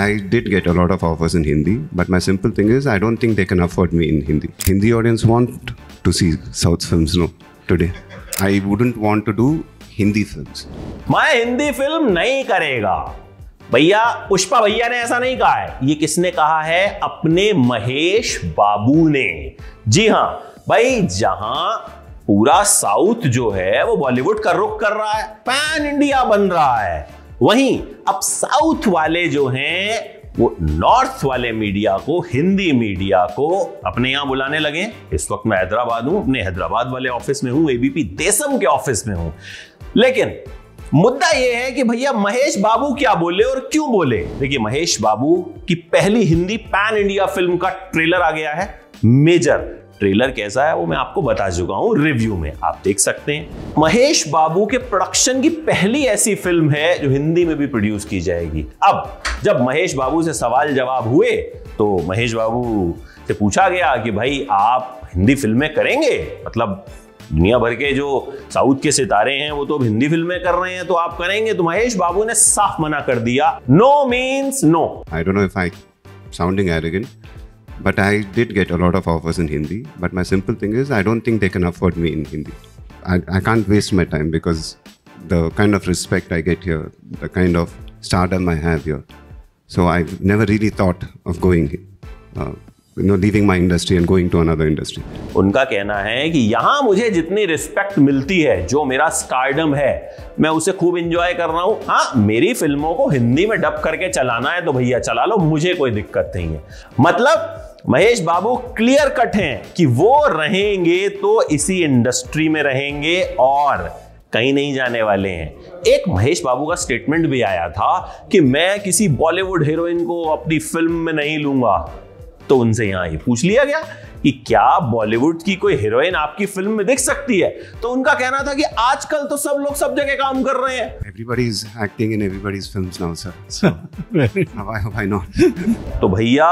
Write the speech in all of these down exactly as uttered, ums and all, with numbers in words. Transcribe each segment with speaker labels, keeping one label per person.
Speaker 1: I did get a lot of offers in Hindi, but my simple thing is I don't think they can afford me in Hindi. Hindi audience want to see South films, no, today. I wouldn't want to do Hindi films.
Speaker 2: मैं Hindi film नहीं करेगा भैया। पुष्पा भैया ने ऐसा नहीं कहा है। ये किसने कहा है? अपने महेश बाबू ने। जी हां भाई, जहां पूरा साउथ जो है वो बॉलीवुड का रुख कर रहा है, पैन इंडिया बन रहा है, वहीं अब साउथ वाले जो हैं वो नॉर्थ वाले मीडिया को, हिंदी मीडिया को अपने यहां बुलाने लगे। इस वक्त मैं हैदराबाद हूं, अपने हैदराबाद वाले ऑफिस में हूं, एबीपी देशम के ऑफिस में हूं। लेकिन मुद्दा यह है कि भैया महेश बाबू क्या बोले और क्यों बोले। देखिए, महेश बाबू की पहली हिंदी पैन इंडिया फिल्म का ट्रेलर आ गया है, मेजर। ट्रेलर कैसा है वो मैं आपको बता चुका हूं रिव्यू में, आप देख सकते हैं। महेश बाबू के प्रोडक्शन की पहली ऐसी फिल्म है जो हिंदी में भी प्रोड्यूस की जाएगी। अब जब महेश बाबू से सवाल जवाब हुए तो महेश बाबू से पूछा गया कि भाई आप हिंदी फिल्में करेंगे, मतलब दुनिया भर के जो साउथ के सितारे हैं वो तो हिंदी फिल्में कर रहे हैं, तो आप करेंगे? तो महेश बाबू ने साफ मना कर दिया, no means no.
Speaker 1: I don't know if I sounding arrogant, but I did get a lot of offers in Hindi. But my simple thing is I don't think they can afford me in Hindi. I, I can't waste my time because the kind of respect I get here, the kind of stardom I have here. So I've never really thought of going, uh, you know, leaving my industry and going to another industry.
Speaker 2: उनका कहना है कि यहां मुझे जितनी respect मिलती है, जो मेरा स्टारडम है, मैं उसे खूब एंजॉय कर रहा हूं। हाँ, मेरी फिल्मों को हिंदी में डब करके चलाना है तो भैया चला लो, मुझे कोई दिक्कत नहीं है। मतलब महेश बाबू क्लियर कट हैं कि वो रहेंगे तो इसी इंडस्ट्री में रहेंगे और कहीं नहीं जाने वाले हैं। एक महेश बाबू का स्टेटमेंट भी आया था कि मैं किसी बॉलीवुड हीरोइन को अपनी फिल्म में नहीं लूंगा। तो उनसे यहां ही पूछ लिया गया कि क्या बॉलीवुड की कोई हीरोइन आपकी फिल्म में दिख सकती है? तो उनका कहना था कि आजकल तो सब लोग सब जगह काम कर रहे हैं।
Speaker 1: Everybody is acting in everybody's films now, sir. So why, why not?
Speaker 2: तो भैया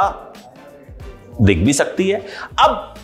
Speaker 2: दिख भी सकती है। अब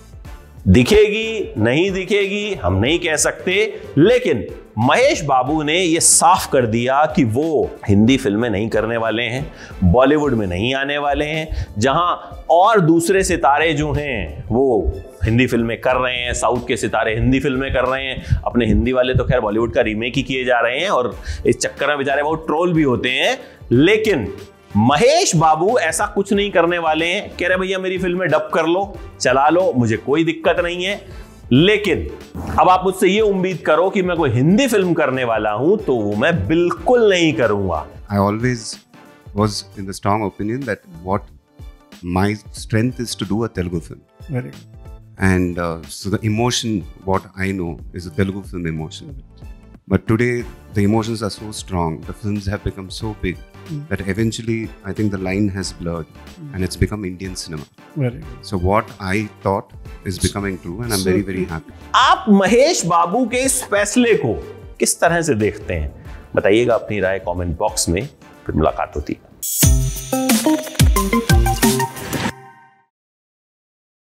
Speaker 2: दिखेगी नहीं दिखेगी हम नहीं कह सकते, लेकिन महेश बाबू ने यह साफ कर दिया कि वो हिंदी फिल्में नहीं करने वाले हैं, बॉलीवुड में नहीं आने वाले हैं। जहां और दूसरे सितारे जो हैं वो हिंदी फिल्में कर रहे हैं, साउथ के सितारे हिंदी फिल्में कर रहे हैं, अपने हिंदी वाले तो खैर बॉलीवुड का रीमेक ही किए जा रहे हैं और इस चक्कर में बेचारे बहुत ट्रोल भी होते हैं। लेकिन महेश बाबू ऐसा कुछ नहीं करने वाले हैं। कह रहे भैया मेरी फिल्में डब कर लो, चला लो, मुझे कोई दिक्कत नहीं है। लेकिन अब आप मुझसे ये उम्मीद करो कि मैं कोई हिंदी फिल्म करने वाला हूं तो वो मैं बिल्कुल नहीं करूंगा।
Speaker 1: I always was in the strong opinion that what my strength is to do a Telugu film.
Speaker 3: Very good.
Speaker 1: And uh, so the emotion, what I know is a Telugu film emotion. But today the emotions are so strong, the films have become so big mm. that eventually I think the line has blurred mm. and it's become Indian cinema.
Speaker 3: Very good.
Speaker 1: So what I thought is becoming true and I'm so, very very happy.
Speaker 2: आप महेश बाबू के इस फैसले को किस तरह से देखते हैं? बताइएगा अपनी राय कमेंट बॉक्स में, फिर मुलाकात होती है।